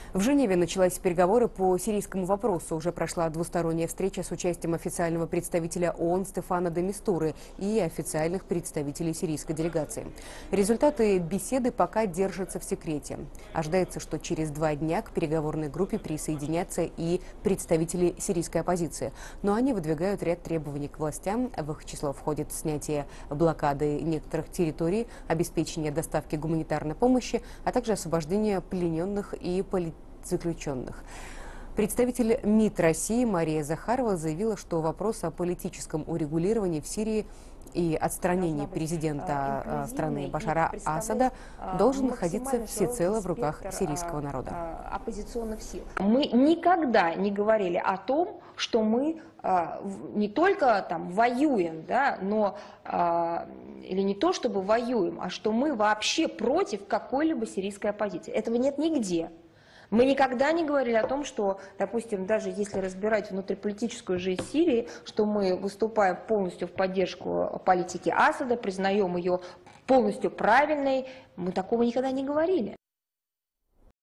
В Женеве начались переговоры по сирийскому вопросу. Уже прошла двусторонняя встреча с участием официального представителя ООН Стефана де Мистуры и официальных представителей сирийской делегации. Результаты беседы пока держатся в секрете. Ожидается, что через 2 дня к переговорной группе присоединятся и представители сирийской оппозиции. Но они выдвигают ряд требований к властям. В их число входит снятие блокады некоторых территорий, обеспечение доставки гуманитарной помощи, а также освобождение плененных и политзаключенных. Представитель МИД России Мария Захарова заявила, что вопрос о политическом урегулировании в Сирии и отстранении президента страны Башара Асада должен находиться всецело в руках сирийского народа. Оппозиционных сил. Мы никогда не говорили о том, что мы не только там воюем, да, но или не то чтобы воюем, а что мы вообще против какой-либо сирийской оппозиции. Этого нет нигде. Мы никогда не говорили о том, что, допустим, даже если разбирать внутриполитическую жизнь Сирии, что мы выступаем полностью в поддержку политики Асада, признаем ее полностью правильной, мы такого никогда не говорили.